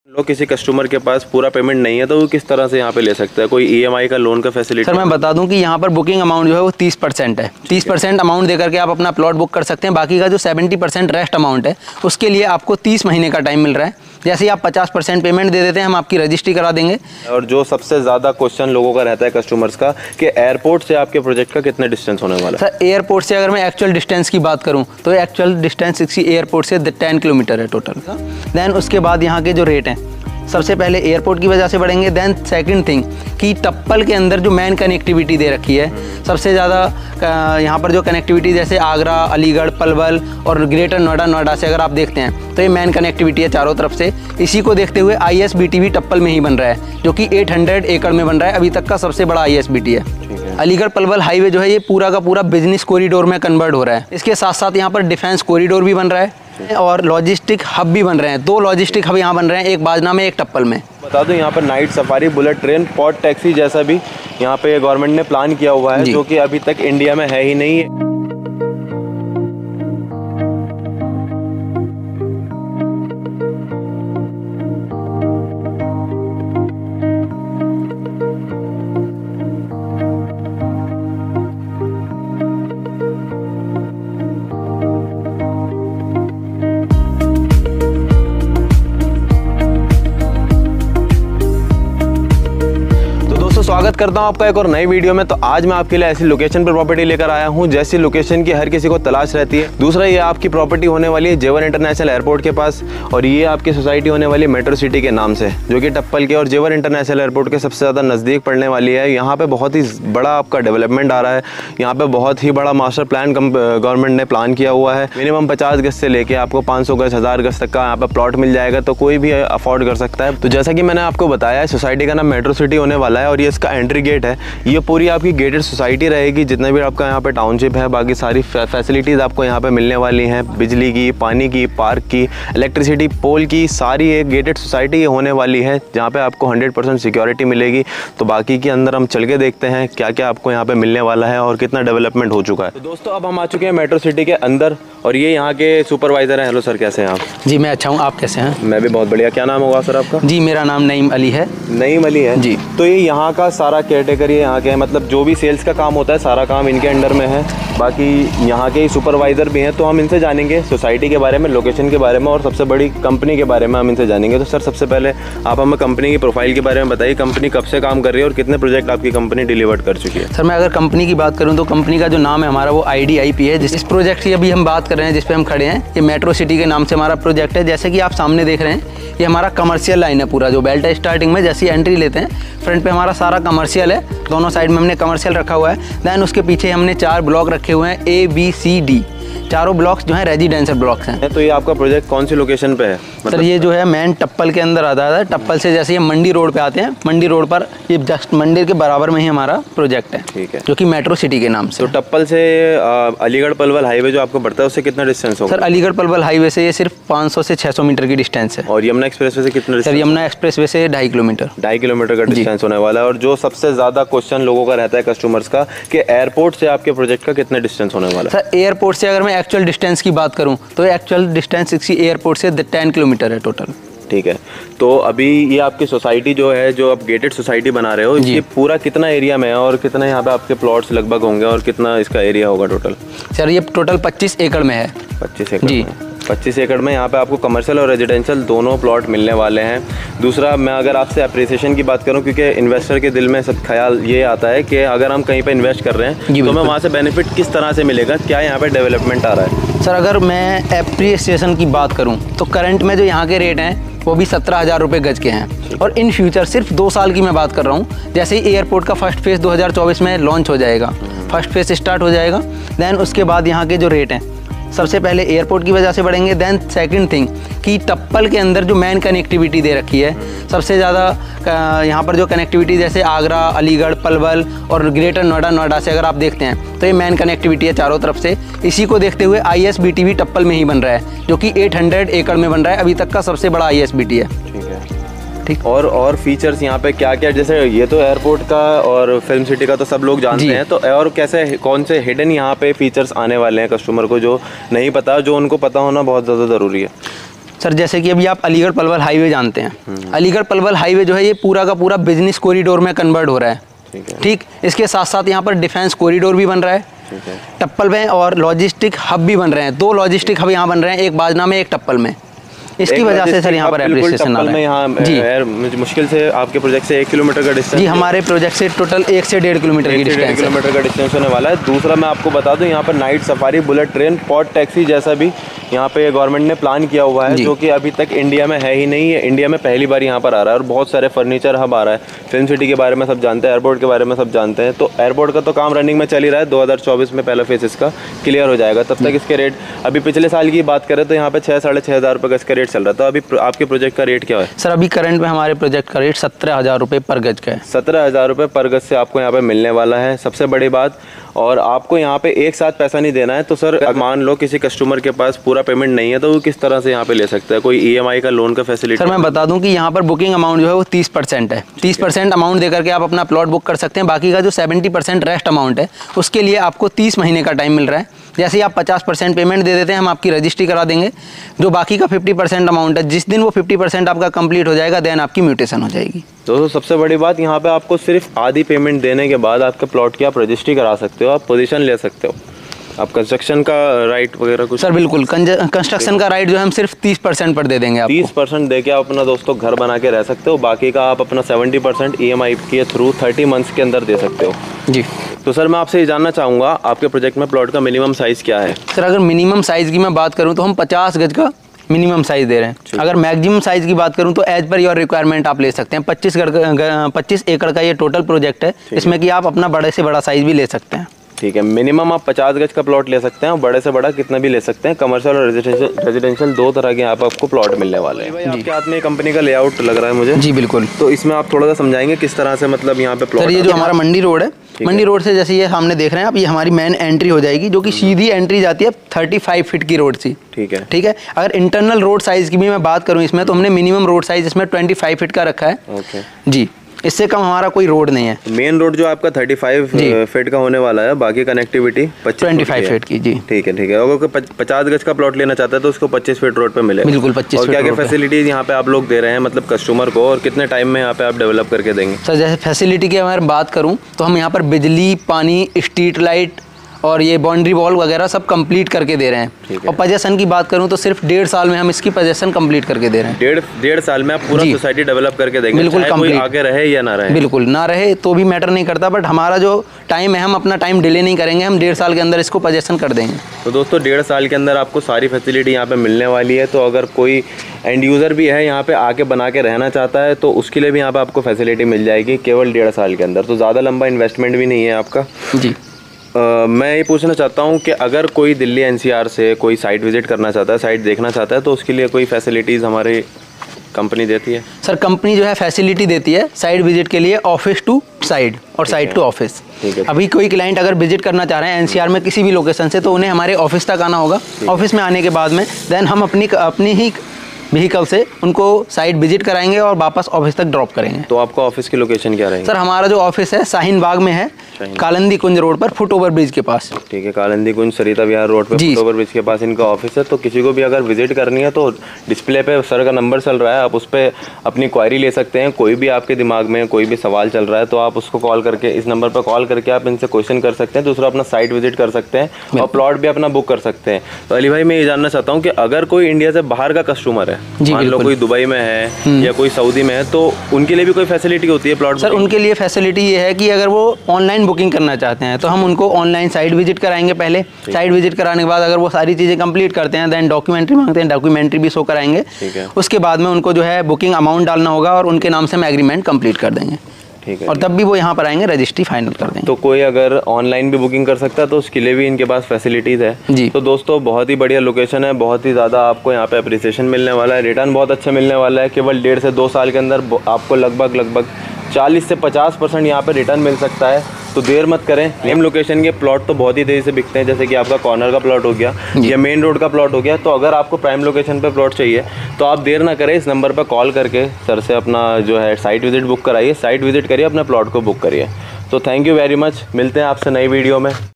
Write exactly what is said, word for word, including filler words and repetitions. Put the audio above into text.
लोग किसी कस्टमर के पास पूरा पेमेंट नहीं है तो वो किस तरह से यहाँ पे ले सकता है? कोई ईएमआई का लोन का फैसिलिटी? सर मैं बता दूं कि यहाँ पर बुकिंग अमाउंट जो है वो तीस परसेंट है। तीस परसेंट अमाउंट देकर के आप अपना प्लॉट बुक कर सकते हैं। बाकी का जो सत्तर परसेंट रेस्ट अमाउंट है उसके लिए आपको तीस महीने का टाइम मिल रहा है। जैसे ही आप पचास परसेंट पेमेंट दे देते हैं हम आपकी रजिस्ट्री करा देंगे। और जो सबसे ज़्यादा क्वेश्चन लोगों का रहता है कस्टमर्स का कि एयरपोर्ट से आपके प्रोजेक्ट का कितना डिस्टेंस होने वाला है? सर एयरपोर्ट से अगर मैं एक्चुअल डिस्टेंस की बात करूँ तो एक्चुअल डिस्टेंस इसी एयरपोर्ट से टेन किलोमीटर है टोटल। देन उसके बाद यहाँ के जो रेट हैं सबसे पहले एयरपोर्ट की वजह से बढ़ेंगे। देन सेकंड थिंग कि टप्पल के अंदर जो मेन कनेक्टिविटी दे रखी है सबसे ज़्यादा यहाँ पर जो कनेक्टिविटी जैसे आगरा, अलीगढ़, पलवल और ग्रेटर नोएडा नोएडा से अगर आप देखते हैं तो ये मेन कनेक्टिविटी है चारों तरफ से। इसी को देखते हुए आई एस बी टी भी टप्पल में ही बन रहा है जो कि आठ सौ एकड़ में बन रहा है। अभी तक का सबसे बड़ा आई एस बी टी है। अलीगढ़ पलवल हाईवे जो है ये पूरा का पूरा बिजनेस कॉरिडोर में कन्वर्ट हो रहा है। इसके साथ साथ यहाँ पर डिफेंस कॉरिडोर भी बन रहा है और लॉजिस्टिक हब भी बन रहे हैं। दो लॉजिस्टिक हब यहाँ बन रहे हैं, एक बाजना में एक टप्पल में। बता दूं यहाँ पर night safari, bullet train, pod taxi जैसा भी यहाँ पे गवर्नमेंट ने प्लान किया हुआ है जो कि अभी तक इंडिया में है ही नहीं है। स्वागत करता हूं आपका एक और नई वीडियो में। तो आज मैं आपके लिए ऐसी लोकेशन पर प्रॉपर्टी लेकर आया हूं जैसी लोकेशन की हर किसी को तलाश रहती है। दूसरा, ये आपकी प्रॉपर्टी होने वाली है जेवर इंटरनेशनल एयरपोर्ट के पास और ये आपकी सोसाइटी होने वाली है मेट्रो सिटी के नाम से, जो कि टप्पल के और जेवर इंटरनेशनल एयरपोर्ट के सबसे ज़्यादा नज़दीक पड़ने वाली है। यहाँ पर बहुत ही बड़ा आपका डेवलपमेंट आ रहा है। यहाँ पर बहुत ही बड़ा मास्टर प्लान गवर्नमेंट ने प्लान किया हुआ है। मिनिमम पचास गज से लेके आपको पाँच सौ गज, हज़ार गज तक का यहाँ पर प्लॉट मिल जाएगा, तो कोई भी अफोर्ड कर सकता है। तो जैसा कि मैंने आपको बताया, सोसाइटी का नाम मेट्रो सिटी होने वाला है और ये इसका एंट्री गेट है। ये पूरी आपकी गेटेड सोसाइटी रहेगी। जितना भी आपका यहाँ पे टाउनशिप है, बाकी सारी फैसिलिटीज़ आपको यहाँ पे मिलने वाली हैं। बिजली की, पानी की, पार्क की, इलेक्ट्रिसिटी पोल की, सारी एक गेटेड सोसाइटी ये होने वाली है जहाँ पे आपको हंड्रेड परसेंट सिक्योरिटी मिलेगी। तो बाकी के अंदर हम चल के देखते हैं क्या क्या आपको यहाँ पे मिलने वाला है और कितना डेवलपमेंट हो चुका है। तो दोस्तों अब हम आ चुके हैं मेट्रो सिटी के अंदर और ये यहाँ के सुपरवाइजर हैं। हेलो सर, कैसे हैं आप? जी मैं अच्छा हूँ, आप कैसे हैं? मैं भी बहुत बढ़िया। क्या नाम होगा सर आपका? जी मेरा नाम नईम अली है। नईम अली है जी। तो ये यहाँ का सारा केयरटेकर ये यहाँ के, मतलब जो भी सेल्स का काम होता है सारा काम इनके अंडर में है। बाकी यहाँ के ही सुपरवाइज़र भी हैं, तो हम इनसे जानेंगे सोसाइटी के बारे में, लोकेशन के बारे में और सबसे बड़ी कंपनी के बारे में हम इनसे जानेंगे। तो सर सबसे पहले आप हमें कंपनी की प्रोफाइल के बारे में बताइए। कंपनी कब से काम कर रही है और कितने प्रोजेक्ट आपकी कंपनी डिलीवर कर चुकी है? सर मैं अगर कंपनी की बात करूँ तो कंपनी का जो नाम है हमारा वो आई डी आई पी है। जिस प्रोजेक्ट की अभी हम बात कर रहे हैं, जिस पे हम खड़े हैं, ये मेट्रो सिटी के नाम से हमारा प्रोजेक्ट है। जैसे कि आप सामने देख रहे हैं, ये हमारा कमर्शियल लाइन है पूरा, जो बेल्ट है। स्टार्टिंग में जैसी एंट्री लेते हैं फ्रंट पे हमारा सारा कमर्शियल है, दोनों साइड में हमने कमर्शियल रखा हुआ है। दैन उसके पीछे हमने चार ब्लॉक रखे हुए हैं, ए बी सी डी। चारों ब्लॉक्स जो हैं रेजिडेंशियल ब्लॉक्स हैं। तो ये आपका प्रोजेक्ट कौन सी लोकेशन पे है? मतलब सर ये जो है मेन टप्पल के अंदर आता है। टप्पल से जैसे ये मंडी रोड पे आते हैं, मंडी रोड पर ये जस्ट मंदिर के बराबर में ही हमारा प्रोजेक्ट है। ठीक है। जो कि मेट्रो सिटी के नाम से। तो टप्पल से अलीगढ़ पलवल हाईवे जो आपको पड़ता है उससे कितना डिस्टेंस होगा? सर अलीगढ़ पलवल हाईवे से ये सिर्फ पाँच सौ से छह सौ मीटर की डिस्टेंस है। और यमुना एक्सप्रेसवे से कितना? सर यमुना एक्सप्रेसवे से ढाई किलोमीटर ढाई किलोमीटर का डिस्टेंस होने वाला है। और जो सबसे ज़्यादा क्वेश्चन लोगों का रहता है कस्टमर्स का कि एयरपोर्ट से आपके प्रोजेक्ट का कितना डिस्टेंस होने वाला है? सर एयरपोर्ट से अगर मैं एक्चुअल डिस्टेंस की बात करूं तो एक्चुअल डिस्टेंस इसी एयरपोर्ट से टेन किलोमीटर है टोटल। ठीक है। तो अभी ये आपकी सोसाइटी जो है, जो आप गेटेड सोसाइटी बना रहे हो, ये पूरा कितना एरिया में है और कितना यहाँ पे आपके प्लॉट्स लगभग होंगे और कितना इसका एरिया होगा टोटल? सर ये टोटल पच्चीस एकड़ में है। पच्चीस एकड़ जी। पच्चीस एकड़ में यहाँ पे आपको कमर्शियल और रेजिडेंशियल दोनों प्लॉट मिलने वाले हैं। दूसरा, मैं अगर आपसे अप्रिसिएशन की बात करूँ, क्योंकि इन्वेस्टर के दिल में सब ख्याल ये आता है कि अगर हम कहीं पे इन्वेस्ट कर रहे हैं तो हमें वहाँ से बेनिफिट किस तरह से मिलेगा, क्या यहाँ पे डेवलपमेंट आ रहा है? सर अगर मैं अप्रिसिएशन की बात करूँ तो करंट में जो यहाँ के रेट हैं वो भी सत्रह हज़ार रुपये गज के हैं। और इन फ्यूचर सिर्फ दो साल की मैं बात कर रहा हूँ, जैसे ही एयरपोर्ट का फर्स्ट फेज़ दो हज़ार चौबीस में लॉन्च हो जाएगा, फर्स्ट फेज़ स्टार्ट हो जाएगा, दैन उसके बाद यहाँ के जो रेट हैं सबसे पहले एयरपोर्ट की वजह से बढ़ेंगे। दैन सेकंड थिंग कि टप्पल के अंदर जो मेन कनेक्टिविटी दे रखी है सबसे ज़्यादा यहाँ पर जो कनेक्टिविटी जैसे आगरा, अलीगढ़, पलवल और ग्रेटर नोएडा नोएडा से अगर आप देखते हैं तो ये मेन कनेक्टिविटी है चारों तरफ से। इसी को देखते हुए आई एस बी टी भी टप्पल में ही बन रहा है, जो कि आठ सौ एकड़ में बन रहा है। अभी तक का सबसे बड़ा आई एस बी टी है। ठीक है। ठीक। और और फीचर्स यहाँ पे क्या क्या, जैसे ये तो एयरपोर्ट का और फिल्म सिटी का तो सब लोग जानते हैं, तो और कैसे कौन से हिडन यहाँ पे फीचर्स आने वाले हैं कस्टमर को जो नहीं पता, जो उनको पता होना बहुत ज़्यादा ज़रूरी है? सर जैसे कि अभी आप अलीगढ़ पलवल हाईवे जानते हैं, अलीगढ़ पलवल हाईवे जो है ये पूरा का पूरा बिजनेस कॉरिडोर में कन्वर्ट हो रहा है, ठीक। इसके साथ साथ यहाँ पर डिफेंस कॉरिडोर भी बन रहा है, टप्पल में, और लॉजिस्टिक हब भी बन रहे हैं। दो लॉजिस्टिक हब यहाँ बन रहे हैं, एक बाजना में, एक टप्पल में। इसकी वजह से सर यहाँ पर एप्रिसिएशन आ रहा है जी। मुश्किल से आपके प्रोजेक्ट से एक किलोमीटर का डिस्टेंस, जी हमारे प्रोजेक्ट से टोटल एक से डेढ़ किलोमीटर की डिस्टेंस किलोमीटर का डिस्टेंस होने वाला है। दूसरा मैं आपको बता दूं, यहाँ पर night safari, bullet train, pod taxi जैसा भी यहाँ पे गवर्नमेंट ने प्लान किया हुआ है, जो कि अभी तक इंडिया में है ही नहीं है। इंडिया में पहली बार यहाँ पर आ रहा है, और बहुत सारे फर्नीचर हब आ रहा है। फिल्म सिटी के बारे में सब जानते हैं, एयरपोर्ट के बारे में सब जानते हैं। तो एयरपोर्ट का तो काम रनिंग में चल ही रहा है, दो हज़ार चौबीस में पहला फेज इसका क्लियर हो जाएगा। तब तक इसके रेट, अभी पिछले साल की बात करें तो यहाँ पे छः साढ़े छः हज़ार रुपये का इसका रेट चल रहा था। अभी आपके प्रोजेक्ट का रेट क्या है? सर अभी करंट में हमारे प्रोजेक्ट का रेट सत्रह हज़ार रुपये पर गज का है। सत्रह हज़ार रुपये पर गज से आपको यहाँ पे मिलने वाला है, सबसे बड़ी बात। और आपको यहाँ पे एक साथ पैसा नहीं देना है। तो सर मान लो किसी कस्टमर के पास पूरा पेमेंट नहीं है, तो वो किस तरह से यहाँ पे ले सकता है? कोई ईएमआई का लोन का फैसिलिटी? सर मैं बता दूं कि यहाँ पर बुकिंग अमाउंट जो है वो तीस परसेंट है। तीस परसेंट अमाउंट देकर के आप अपना प्लॉट बुक कर सकते हैं। बाकी का जो सेवेंटी परसेंट रेस्ट अमाउंट है उसके लिए आपको तीस महीने का टाइम मिल रहा है। जैसे ही आप पचास परसेंट पेमेंट दे देते हैं, हम आपकी रजिस्ट्री करा देंगे। जो बाकी का फिफ्टी परसेंट अमाउंट है, जिस दिन वो फिफ्टी परसेंट आपका कंप्लीट हो जाएगा, देन आपकी म्यूटेशन हो जाएगी। तो सबसे बड़ी बात यहाँ पे आपको सिर्फ आधी पेमेंट देने के बाद आपके प्लॉट की आप रजिस्ट्री करा सकते हो, आप पोजीशन ले सकते हो। आप कंस्ट्रक्शन का राइट वगैरह कुछ? सर बिल्कुल, कंस्ट्रक्शन का राइट जो है हम सिर्फ तीस परसेंट पर दे देंगे आपको। तीस परसेंट दे के आप अपना दोस्तों घर बना के रह सकते हो। बाकी का आप अपना seventy percent E M I के थ्रू थर्टी मंथ्स के अंदर दे सकते हो जी। तो सर मैं आपसे ये जानना चाहूँगा, आपके प्रोजेक्ट में प्लॉट का मिनिमम साइज़ क्या है? सर अगर मिनिमम साइज़ की मैं बात करूँ तो हम पचास गज का मिनिमम साइज़ दे रहे हैं। अगर मैक्सिमम साइज़ की बात करूं तो एज पर योर रिक्वायरमेंट आप ले सकते हैं। पच्चीस पच्चीस एकड़ का ये टोटल प्रोजेक्ट है, इसमें कि आप अपना बड़े से बड़ा साइज़ भी ले सकते हैं। ठीक है, मिनिमम आप पचास गज का प्लॉट ले सकते हैं और बड़े से बड़ा कितना भी ले सकते हैं। कमर्शियल और रेजिडेंशियल रेजिडेंशियल दो तरह के यहाँ पर आपको प्लॉट मिलने वाले हैं। आपके हाथ में कंपनी का लेआउट लग रहा है मुझे। जी बिल्कुल। तो इसमें आप थोड़ा सा समझाएंगे किस तरह से मतलब यहाँ पे प्लॉट? सर ये जो हमारा मंडी रोड है, मंडी रोड से जैसे ये सामने देख रहे हैं आप, ये हमारी मेन एंट्री हो जाएगी, जो कि सीधी एंट्री जाती है थर्टी फाइव फीट की रोड से। ठीक है ठीक है। अगर इंटरनल रोड साइज़ की भी मैं बात करूँ इसमें, तो हमने मिनिमम रोड साइज़ इसमें ट्वेंटी फाइव फीट का रखा है। ओके जी। इससे कम हमारा कोई रोड नहीं है। मेन रोड जो आपका पैंतीस फीट का होने वाला है, बाकी कनेक्टिविटी पच्चीस फीट की जी। ठीक है ठीक है। अगर कोई पचास गज का प्लॉट लेना चाहता है तो उसको पच्चीस फीट रोड पे मिलेगा। बिल्कुल पच्चीस। और क्या क्या फैसिलिटीज यहाँ पे आप लोग दे रहे हैं मतलब कस्टमर को, और कितने टाइम में यहाँ पे आप डेवलप करके देंगे? सर जैसे फैसिलिटी की अगर बात करूँ तो हम यहाँ पर बिजली, पानी, स्ट्रीट लाइट और ये बाउंड्री वॉल वगैरह सब कंप्लीट करके दे रहे हैं। और पोजेसन की बात करूं तो सिर्फ डेढ़ साल में हम इसकी पोजेसन कंप्लीट करके दे रहे हैं। डेढ़ डेढ़ साल में आप पूरा सोसाइटी डेवलप करके देंगे? बिल्कुल कोई आगे रहे या ना रहे? बिल्कुल ना रहे तो भी मैटर नहीं करता, बट हमारा जो टाइम है हम अपना टाइम डिले नहीं करेंगे, हम डेढ़ साल के अंदर इसको पोजेसन कर देंगे। तो दोस्तों डेढ़ साल के अंदर आपको सारी फैसिलिटी यहाँ पे मिलने वाली है। तो अगर कोई एंड यूज़र भी है यहाँ पे आके बना के रहना चाहता है तो उसके लिए भी यहाँ पे आपको फैसिलिटी मिल जाएगी केवल डेढ़ साल के अंदर। तो ज़्यादा लंबा इन्वेस्टमेंट भी नहीं है आपका जी। Uh, मैं ये पूछना चाहता हूँ कि अगर कोई दिल्ली एनसीआर से कोई साइट विजिट करना चाहता है, साइट देखना चाहता है, तो उसके लिए कोई फैसिलिटीज़ हमारी कंपनी देती है? सर कंपनी जो है फैसिलिटी देती है साइट विजिट के लिए, ऑफिस टू साइट और साइट टू ऑफिस। अभी कोई क्लाइंट अगर विजिट करना चाह रहे हैं एनसीआर में किसी भी लोकेशन से, तो उन्हें हमारे ऑफिस तक आना होगा। ऑफिस में आने के बाद में देन हम अपनी अपनी ही व्हीकल से उनको साइट विजिट कराएंगे और वापस ऑफिस तक ड्रॉप करेंगे। तो आपका ऑफिस की लोकेशन क्या रहेगी? सर हमारा जो ऑफिस है शाहीन बाग में है, कालिंदी कुंज रोड पर, फुट ओवर ब्रिज के पास। ठीक है, कालिंदी कुंज सरिता विहार रोड पे फुट ओवर ब्रिज के पास इनका ऑफिस है। तो किसी को भी अगर विजिट करनी है तो डिस्प्ले पे सर का नंबर चल रहा है, आप उस पर अपनी क्वायरी ले सकते हैं। कोई भी आपके दिमाग में कोई भी सवाल चल रहा है तो आप उसको कॉल करके, इस नंबर पर कॉल करके आप इनसे क्वेश्चन कर सकते हैं। दूसरा अपना साइट विजिट कर सकते हैं और प्लॉट भी अपना बुक कर सकते हैं। तो अली भाई मैं ये जानना चाहता हूँ कि अगर कोई इंडिया से बाहर का कस्टमर है, मान लो कोई दुबई में है या कोई सऊदी में है, तो उनके लिए भी कोई फैसिलिटी होती है प्लॉट? सर उनके लिए फैसिलिटी ये है कि अगर वो ऑनलाइन बुकिंग करना चाहते हैं तो हम उनको ऑनलाइन साइट विजिट कराएंगे। पहले साइट विजिट कराने के बाद अगर वो सारी चीज़ें कंप्लीट करते हैं देन डॉक्यूमेंट्री मांगते हैं, डॉक्यूमेंट्री भी शो कराएंगे। उसके बाद में उनको जो है बुकिंग अमाउंट डालना होगा और उनके नाम से हम एग्रीमेंट कंप्लीट कर देंगे। ठीक है। और तब भी वो यहाँ पर आएंगे, रजिस्ट्री फाइनल कर देंगे। तो कोई अगर ऑनलाइन भी बुकिंग कर सकता है तो उसके लिए भी इनके पास फैसिलिटीज़ है जी। तो दोस्तों बहुत ही बढ़िया लोकेशन है, बहुत ही ज़्यादा आपको यहाँ पे अप्रिसिएशन मिलने वाला है, रिटर्न बहुत अच्छा मिलने वाला है। केवल डेढ़ से दो साल के अंदर आपको लगभग लगभग चालीस से पचास परसेंट यहाँ पे रिटर्न मिल सकता है। तो देर मत करें। सेम लोकेशन के प्लॉट तो बहुत ही तेज़ी से बिकते हैं, जैसे कि आपका कॉर्नर का प्लॉट हो गया या मेन रोड का प्लॉट हो गया। तो अगर आपको प्राइम लोकेशन पे प्लॉट चाहिए तो आप देर ना करें, इस नंबर पर कॉल करके सर से अपना जो है साइट विजिट बुक कराइए, साइट विजिट करिए, अपना प्लॉट को बुक करिए। तो थैंक यू वेरी मच, मिलते हैं आपसे नई वीडियो में।